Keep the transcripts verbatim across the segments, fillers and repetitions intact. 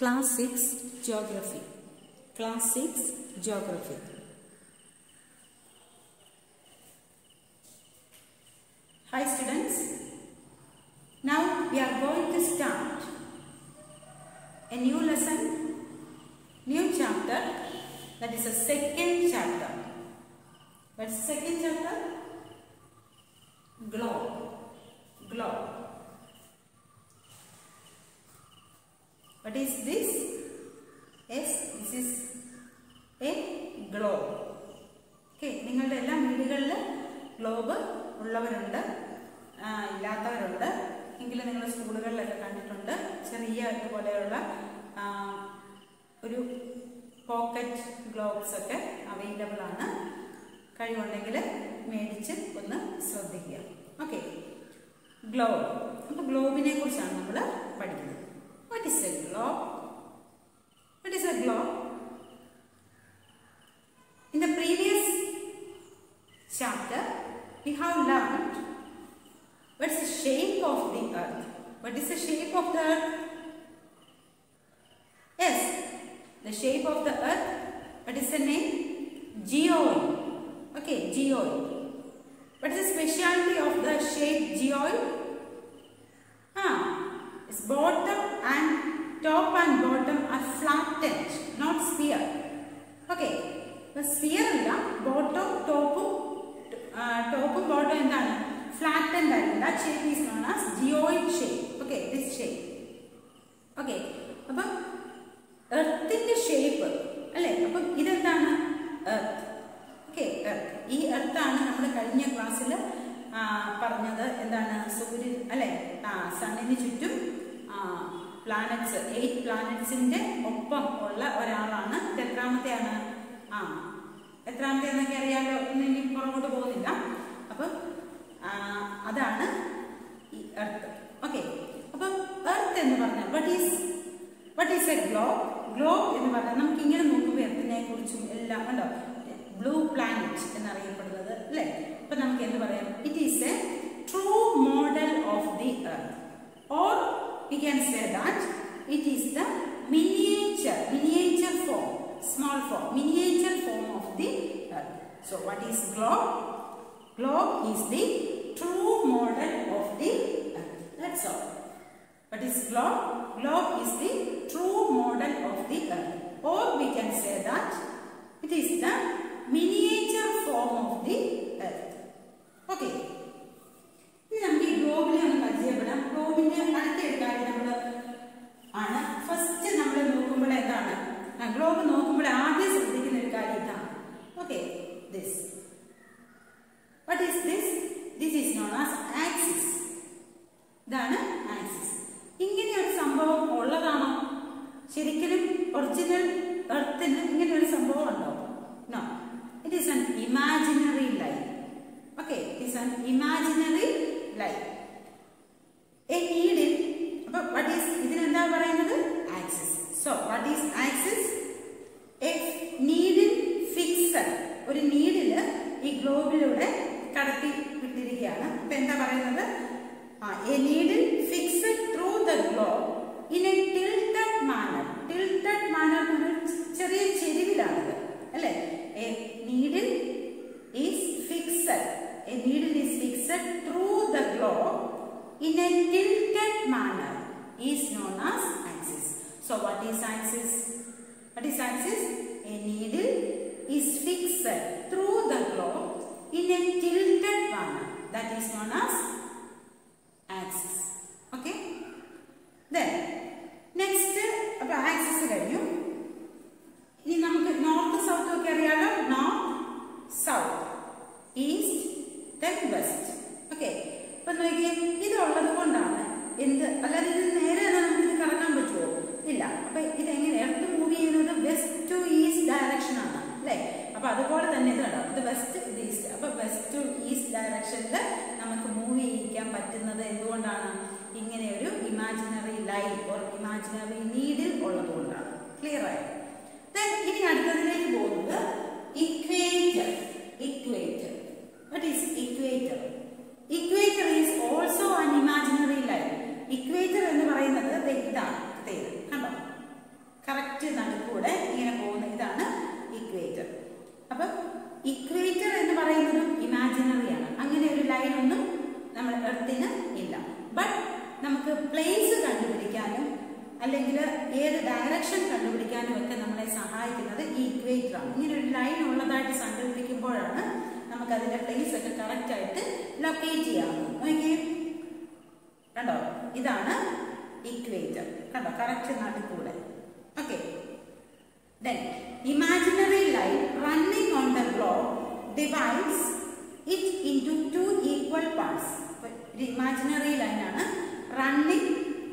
Class six Geography. Class six Geography. Hi students. Now we are going to start a new lesson, new chapter, that is a second chapter. What's the second chapter? Globe. Globe. What is this? Yes, this is a globe. Okay, നിങ്ങളുടെ എല്ലാ വീടുകളിൽ globe ഉള്ളവരുണ്ട്, ഇല്ലാത്തവരുണ്ട്. എങ്കിലും നിങ്ങൾ സ്കൂളുകളിലൊക്കെ കണ്ടിട്ടുണ്ട്. ചെറിയ ഇതുപോലെയുള്ള ഒരു പോക്കറ്റ് ഗ്ലോബ്സ് ഒക്കെ അവൈലബിൾ ആണ്. കഴിവുണ്ടെങ്കിൽ മേടിച്ച് ഒന്ന് ശ്രദ്ധിക്കുക. Okay, globe. അപ്പോൾ ഗ്ലോബിനെ കുറിച്ചാണ് നമ്മൾ പഠിക്കുന്നത്. What is a globe? What is a globe? In the previous chapter, we have learned what is the shape of the earth. What is the shape of the earth? Yes, the shape of the earth. What is the name? Geoid. Okay, geoid. What is the speciality of the shape geoid? Ah, its bottom and top and bottom are flattened, not sphere. Okay, the sphere illa bottom, top, uh, top and bottom endana flattened and that shape is known as geoid shape. Okay, this shape. Okay, appo earth inde shape alle appo idendana earth. Okay, earth. Ee earth aanu nammude kazhinja class il പറഞ്ഞത് എന്താണ്? സൂര്യൻ അല്ലെ, ആ സണ്ണിന് ചുറ്റും planets, eight പ്ലാനറ്റ്സിന്റെ ഒപ്പം ഉള്ള ഒരാളാണ്. ഇത് എത്രാമത്തെയാണ്? ആ എത്രാമത്തെ എന്നൊക്കെ അറിയാലോ. ഇന്ന് ഇനി പുറകോട്ട് പോകുന്നില്ല. അപ്പം അതാണ് ഈ എർത്ത്. ഓക്കെ, അപ്പം എർത്ത് എന്ന് പറഞ്ഞാൽ what is what is a globe? Globe എന്ന് പറഞ്ഞാൽ നമുക്ക് ഇങ്ങനെ നോക്കുമ്പോൾ എർത്തിനെ കുറിച്ചും എല്ലാം കണ്ടോ, ബ്ലൂ പ്ലാനറ്റ് എന്നറിയപ്പെടുന്നത് അല്ലേ. അപ്പൊ നമുക്ക് എന്ത് പറയാം? It is a true model of the earth, or we can say that it is the miniature miniature form, small form, miniature form of the earth. So what is globe? Globe is the true model of the earth. That's all. What is globe? Globe is the true model of the earth, or we can say that it is the miniature form of the earth. Okay, നമുക്ക് ഈ ഗ്ലോബിനെ ഒന്ന് പരിചയപ്പെടാം. ഗ്ലോബിന്റെ അടുത്ത ഒരു കാര്യം നമ്മൾ ആണ് first നമ്മൾ നോക്കുമ്പോൾ എന്താണ്? ഗ്ലോബ് നോക്കുമ്പോൾ ആദ്യം ശ്രദ്ധിക്കുന്ന ഒരു കാര്യം ഇതാണ്. Okay, this what is this? This is known as axis. ഇതാണ് ആക്സിസ്. ഇങ്ങനെ ഒരു സംഭവം ഉള്ളതാണോ? ശരിക്കും ഒറിജിനൽ എർത്തിന് ഇങ്ങനെ ഒരു സംഭവം ഉണ്ടോ? No, it is an imaginary line. Okay, it is an imaginary line. A needle, അപ്പൊ വാട്ട് ഈസ് ഇതിനെന്താ പറയുന്നത്? Axis. So what is axis? A needle fixed. ഒരു നീഡില് ഈ ഗ്ലോബിലൂടെ കടത്തി വിട്ടിരിക്കുകയാണ്. അപ്പൊ എന്താ പറയുന്നത്? A needle fixed through the globe in a tilted manner. Tilted manner ചെറിയ ചെരിവിലാണിത് അല്ലെ. A needle is fixed. A needle is fixed through the globe in a tilted manner is known as axis. So what is axis? What is axis? A needle is fixed through the globe in a tilted manner. That is known as axis. Okay? Then next, appo axis കഴിഞ്ഞു. ഇനി നമുക്ക് north south ഒക്കെ അറിയാലോ. North, south, east, west. Okay, അപ്പൊ നോക്കിയേ, ഇതുള്ളത് കൊണ്ടാണ് എന്ത്, അല്ലാതെ ഇത് നേരെ തന്നെ നമുക്ക് ഇത് കറക്കാൻ പറ്റുമോ? ഇല്ല. അപ്പൊ ഇതെങ്ങനെ എർത്ത് മൂവ് ചെയ്യുന്നത്? വെസ്റ്റ് ടു ഈസ്റ്റ് ഡയറക്ഷൻ ആണ് അല്ലെ. അപ്പൊ അതുപോലെ തന്നെ ഇത് കണ്ടോ, ഇത് വെസ്റ്റ്, ഇത് ഈസ്റ്റ്. അപ്പൊ വെസ്റ്റ് ടു ഈസ്റ്റ് ഡയറക്ഷനിൽ നമുക്ക് മൂവ് ചെയ്യിക്കാൻ പറ്റുന്നത് എന്തുകൊണ്ടാണ്? ഇങ്ങനെ ഒരു imaginary line or imaginary needle ഉള്ളത് കൊണ്ടാണ്. ക്ലിയർ ആയോ? ഇനി അടുത്തതിലേക്ക് പോകുന്നത് equator. Equator. What is equator? Equator is also an imaginary line. Equator എന്ന് പറയുന്നത് ഇതാണ്. കണ്ടോ, അല്ലെങ്കിൽ ഏത് ഡയറക്ഷൻ കണ്ടുപിടിക്കാനും ഒക്കെ നമ്മളെ സഹായിക്കുന്നത് ഈ ഇക്വേറ്റർ ആണ്. ഇങ്ങനെ ഒരു ലൈൻ ഉള്ളതായിട്ട് സങ്കല്പിക്കുമ്പോഴാണ് നമുക്ക് അതിന്റെ പ്ലേസ് ഒക്കെ കറക്റ്റ് ആയിട്ട് ലൊക്കേറ്റ് ചെയ്യാവുന്നത്. നോക്കിയേ, കണ്ടോ, ഇതാണ് ഇക്വേറ്റർ. കണ്ടോ, കറക്റ്റ് നടുക്കൂടെ. Okay, then imaginary line running on the globe divides it into two equal parts. ഒരു imaginary line ആണ് running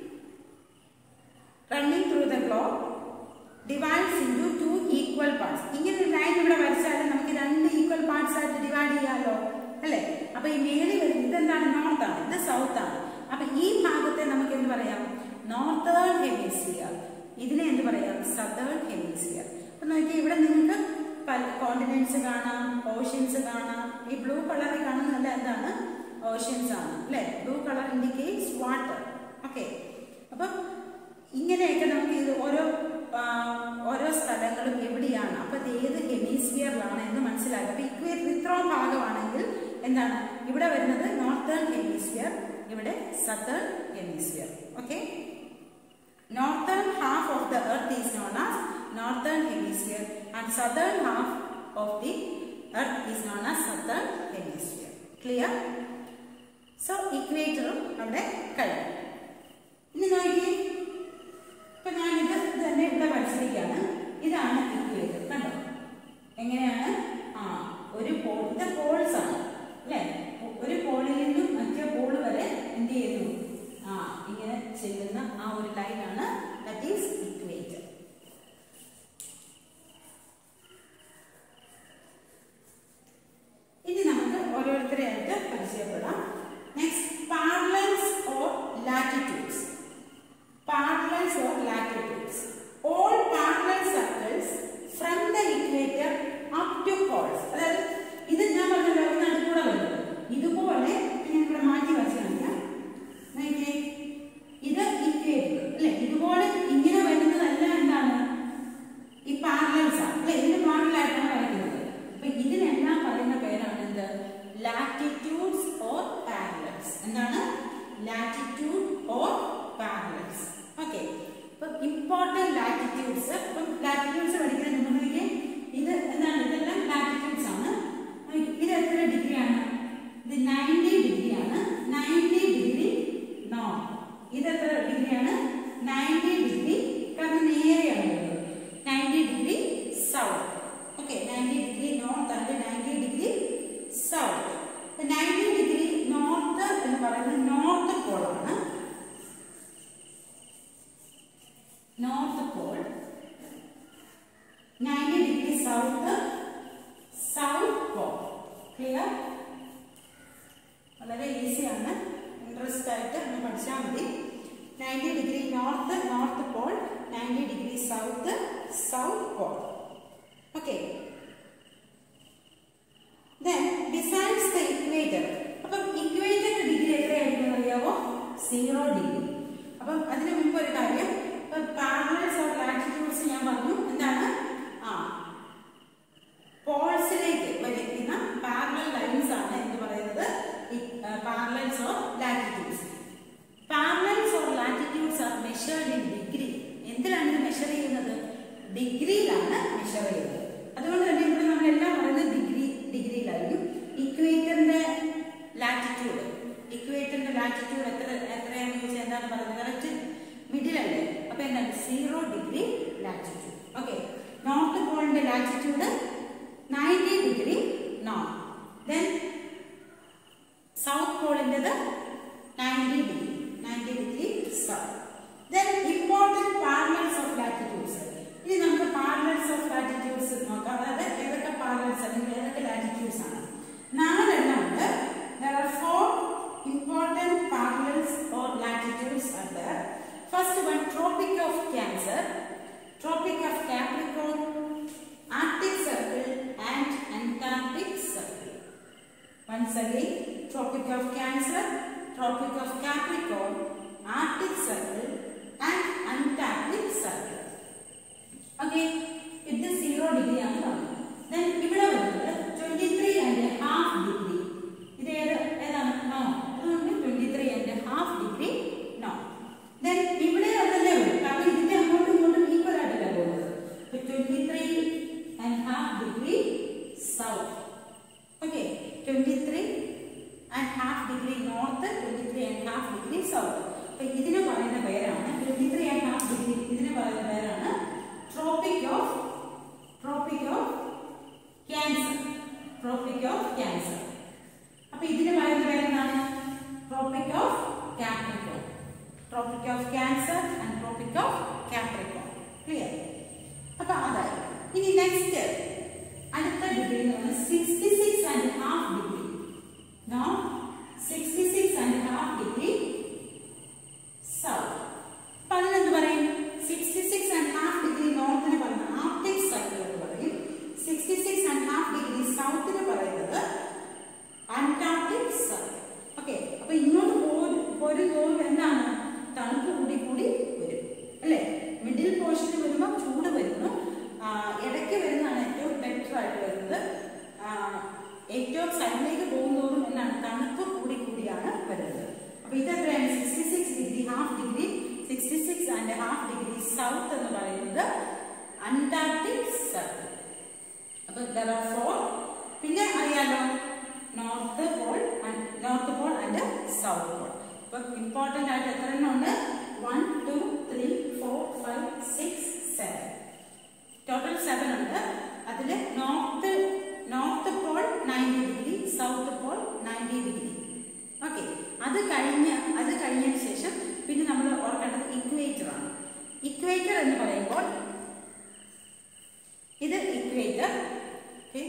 running through the globe divides into two equal parts. ഇങ്ങനെ ഒരു ലൈൻ ഇവിടെ വരച്ചാൽ നമുക്ക് രണ്ട് ഈക്വൽ പാർട്സ് ആയിട്ട് ഡിവൈഡ് ചെയ്യാമല്ലോ, അല്ലേ? അപ്പൊ ഈ മേളിൽ വരുന്നത് ഇതെന്താണ്? നോർത്ത് ആണ്, ഇത് സൗത്ത് ആണ്. അപ്പൊ ഈ ഭാഗത്തെ നമുക്ക് എന്ത് പറയാം? Northern hemisphere. ഇതിനെ എന്ത് പറയാം? Southern hemisphere. അപ്പൊ നോക്കി, ഇവിടെ നിങ്ങൾക്ക് പല കോണ്ടിനെന്റ്സ് കാണാം, ഓഷ്യൻസ് കാണാം. ഈ ബ്ലൂ കളറിൽ കാണുന്നതല്ല എന്താണ്? ഓഷ്യൻസ് ആണ്, അല്ലെ? Blue colour indicates water. Okay, അപ്പൊ ഇങ്ങനെയൊക്കെ നമുക്ക് ഇത് ഓരോ ഓരോ സ്ഥലങ്ങളും എവിടെയാണ്, അപ്പൊ ഇത് ഏത് ഹെമിസ്ഫിയറിലാണ് എന്ന് മനസ്സിലാക്കുക. അപ്പൊ ഇക്വേറ്റർ ഇത്രയും ഭാഗമാണെങ്കിൽ എന്താണ് ഇവിടെ വരുന്നത്? നോർത്തേൺ ഹെമിസ്ഫിയർ, ഇവിടെ southern hemisphere. Okay, northern half of the earth is known as northern hemisphere and southern half of the earth is known as southern hemisphere. Clear? So equator അവിടെ കഴിഞ്ഞു. ഇനി നോക്കി, ഇപ്പൊ ഞാനിത് തന്നെ ഇവിടെ പഠിച്ചിരിക്കുകയാണ്. ഇതാണ് ഇക്വേറ്റർ. കണ്ടോ എങ്ങനെയാണ്? ആ ഒരു പോൾ, ഇത് പോൾസ് ആണ്, അല്ലെ? ഒരു പോളിൽ നിന്നും മറ്റേ പോൾ വരെ എന്ത് ചെയ്യുന്നു? ആ ഇങ്ങനെ ചെല്ലുന്ന ആ ഒരു ലൈനാണ് ദാറ്റ് ഈസ് ഇക്വേറ്റർ. ഇനി നമുക്ക് ഓരോരുത്തരെയായിട്ട് പരിചയപ്പെടാം. Next, parallels or latitudes. Parallels or latitudes. All parallel circles from the equator up to poles. അതായത് ഇത് ഞാൻ പറഞ്ഞല്ലോ, നടുക്കൂടെ വരുന്നത്. ഇതുപോലെ ഞാൻ ഇവിടെ മാറ്റി വരച്ചിട്ടുണ്ട്. ഇത് ഇക്വേറ്റർ, അല്ലെ? ഇതുപോലെ ഇങ്ങനെ വരുന്നതല്ല എന്താണ്? ഈ പാരലൽസ് ആണ്, അല്ലെ? ഇതിന് പാരലായിട്ടാണ് വരയ്ക്കുന്നത്. അപ്പൊ ഇതിനെല്ലാം പറയുന്ന പേരാണ് എന്ത്? Latitudes or parallels. എന്താണ്? Latitude or parallels. ഓക്കെ, ഇപ്പൊ ഇമ്പോർട്ടന്റ് ലാറ്റിറ്റ്യൂഡ്സ്. ഇപ്പം ലാറ്റിറ്റ്യൂഡ്സ് പഠിക്കുന്ന നിങ്ങൾക്ക് ഇത് എന്താണ്? ഇതെല്ലാം ലാറ്റിറ്റ്യൂഡ്സ് ആണ്. ഇത് എത്ര ഡിഗ്രിയാണ്? ഇത് നയൻറ്റി ഡിഗ്രിയാണ്. Ninety degree north. ഇത് എത്ര ഡിഗ്രിയാണ്? നയൻറ്റി ഡിഗ്രി, കാരണം നേരെയാണ് ninety degree south. Okay, ninety degree north and ninety degree south. Ninety degree north എന്ന് പറയുന്നത് നോർത്ത് പോളാണ്. North pole. Ninety degree south, south pole. Clear? വളരെ ഈസിയാണ്, ഇൻട്രസ്റ്റ് ആയിട്ട് ഒന്ന് പഠിച്ചാൽ മതി. Ninety degree north, north pole. Ninety degree south, south pole. Okay, then besides the equator, അപ്പം ഇക്വേറ്ററിന്റെ ഡിഗ്രി എത്രയായിരിക്കും അറിയാവോ? Zero degree. അപ്പം അതിന് മുമ്പ് ഒരു കാര്യം, ഇപ്പം പാരലൽസ് ഓർ ലാറ്റിറ്റ്യൂഡ്സ് ഞാൻ പറഞ്ഞു. എന്താണ്? ആ പോൾസിലേക്ക് വലിക്കുന്ന പാരലൽ ലൈൻസ് ആണ് എന്ന് പറയുന്നത് parallels or latitudes. Parallels or latitudes are measured in degree. എന്തിനാണ് ഇത് മെഷർ ചെയ്യുന്നത്? ഡിഗ്രിയിലാണ് മെഷർ ചെയ്യുന്നത്. അതുകൊണ്ട് തന്നെ ഇവിടെ നമ്മളെല്ലാം പറയുന്നത് ഡിഗ്രി ഡിഗ്രിയിലായിരിക്കും. ഇക്വേറ്ററിന്റെ ലാറ്റിറ്റ്യൂഡ്, ഇക്വേറ്ററിന്റെ ലാറ്റിറ്റ്യൂഡ് എത്ര എത്രയാണെന്ന് ചോദിച്ചാൽ എന്താണ് പറയുന്നത്? കറക്റ്റ് മിഡിലല്ലേ? അപ്പൊ എന്താണ്? Zero degree latitude. Okay, north പോളിന്റെ latitude ninety degree north. Then south പോളിൻ്റെത് ninety degree, ninety degree south. Then important parallels of latitudes. ഇനി നമുക്ക് പാരലൽസ് ഓഫ് ലാറ്റിറ്റ്യൂഡ്സ് നോക്കാം. അതായത് ഏതൊക്കെ പാരലൽസ് അല്ലെങ്കിൽ ഏതൊക്കെ ലാറ്റിറ്റ്യൂഡ്സ് ആണ്? നാലെണ്ണം ഉണ്ട്. There are four important parallels or latitudes are there. First one, Tropic of Cancer, Tropic of Capricorn, Arctic Circle and Antarctic Circle. Once again, Tropic of Cancer, Tropic of Capricorn, Arctic Circle and Antarctic Circle. Okay, it is zero degree ആണ് പറഞ്ഞത്. Then ഇവിടെ വരുന്നത് twenty-three and a half degree. ഇത് ഏത് ഏതാണ്? No, അതുകൊണ്ട് twenty-three and a half degree no. Then ഇവിടെ അതല്ലേ ഉള്ളൂ. ഇനി നെക്സ്റ്റ് അടുത്ത degree sixty six and half degree. No sixty six and half degree south. അപ്പൊ അതിനെന്ത് പറയും? Sixty six and half degree നോർത്തിന് പറയുന്നത് ആർട്ടിക് സർക്കിൾ എന്ന് പറയും. Sixty six and half degree സൗത്തിന് പറയുന്നത് അന്റാർട്ടിക് സർക്കിൾ. ഓക്കെ, അപ്പൊ ഇങ്ങോട്ട് ഒരു തോറും എന്താണ്? തണുപ്പ് കൂടി കൂടി വരും അല്ലെ? മിഡിൽ പോർഷനിൽ വരുമ്പോൾ ചൂട് വരുന്നു, ഇടയ്ക്ക് വരുന്നതാണ് ഏറ്റവും ബെറ്റർ ആയിട്ട് വരുന്നത്. ഏറ്റവും സൈഡിലേക്ക് പോകുന്നതോറും എന്താണ്? തണുപ്പ് കൂടി കൂടിയാണ് വരുന്നത്. അപ്പൊ ഇതെത്രയാണ്? Sixty six degree half degree sixty six and half degree south എന്ന് പറയുന്നത് അന്റാർട്ടിക് സർക്കിൾ. അപ്പൊ there are four. പിന്നെ അറിയാലോ north pole north pole and south pole. അപ്പൊ ഇമ്പോർട്ടന്റ് ആയിട്ട് എത്ര എണ്ണം ഉണ്ട്? One two three four five six seven, total seven ഉണ്ട്. അതിൽ north north pole ninety degree, south pole ninety degree. Okay, അത് കഴിഞ്ഞ് അത് കഴിഞ്ഞതിന് ശേഷം പിന്നെ നമ്മൾ ഓർക്കേണ്ടത് ഇക്വേറ്റർ ആണ്. ഇക്വേറ്റർ എന്ന് പറയുമ്പോൾ ഇത് equator. Okay,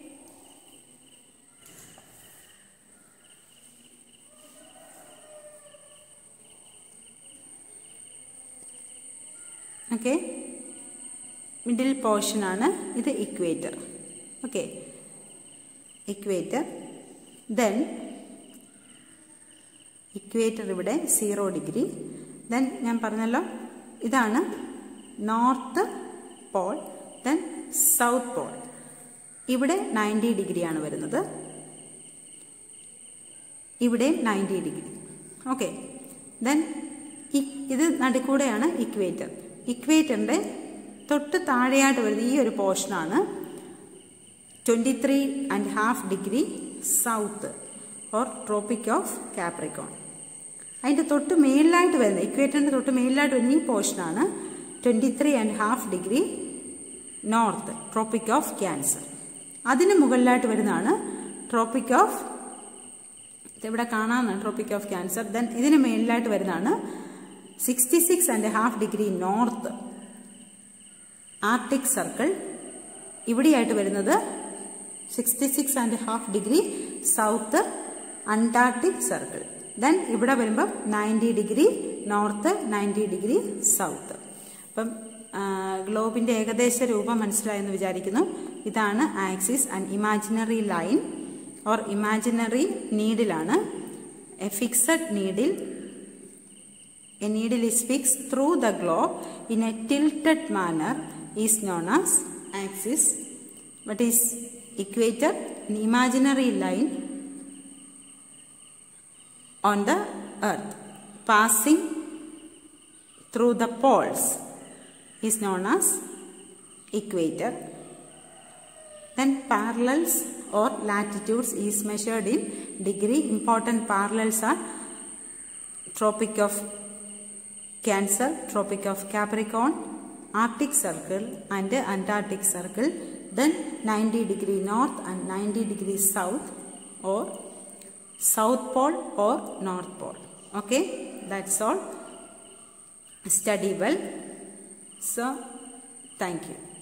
okay middle portion ആണ് ഇത് equator. Okay, equator. Then equator ഇവിടെ സീറോ ഡിഗ്രി. ദെൻ ഞാൻ പറഞ്ഞല്ലോ ഇതാണ് north pole. Then south pole ഇവിടെ നയൻറ്റി ഡിഗ്രിയാണ് വരുന്നത്, ഇവിടെ നയൻറ്റി ഡിഗ്രി. ഓക്കെ, ദെൻ ഇത് നടുക്കൂടെയാണ് ഇക്വേറ്റർ. ഇക്വേറ്ററിൻ്റെ തൊട്ട് താഴെയായിട്ട് വരുന്നത് ഈ ഒരു പോർഷനാണ് twenty three and half degree south or tropic of Capricorn. അതിൻ്റെ തൊട്ട് മേളിലായിട്ട് വരുന്നത് ഇക്വേറ്ററിൻ്റെ തൊട്ട് മേളിലായിട്ട് വരുന്ന ഈ പോർഷനാണ് twenty three and half degree north tropic of cancer. അതിന് മുകളിലായിട്ട് വരുന്നതാണ് ട്രോപ്പിക് ഓഫ്, ഇവിടെ കാണാവുന്ന ട്രോപ്പിക് ഓഫ് ക്യാൻസർ. ദെൻ ഇതിന് മേളിലായിട്ട് വരുന്നതാണ് sixty six and half degree north arctic circle. ഇവിടെയായിട്ട് വരുന്നത് sixty six and half degree south antarctic circle. Then ഇവിടെ വരുമ്പം ninety degree north ninety degree south. അപ്പം ഗ്ലോബിൻ്റെ ഏകദേശ രൂപം മനസ്സിലായെന്ന് വിചാരിക്കുന്നു. ഇതാണ് axis and imaginary line or imaginary നീഡിലാണ്. A fixed needle A needle is fixed through the globe in a tilted manner is known as axis. What is equator? An imaginary line on the earth passing through the poles is known as equator. Then parallels or latitudes is measured in degree. Important parallels are Tropic of Cancer, Tropic of Capricorn, Arctic Circle and Antarctic Circle. Then ninety degree north and ninety degree south or South Pole or North Pole. Okay, that's all. Study well. So, thank you.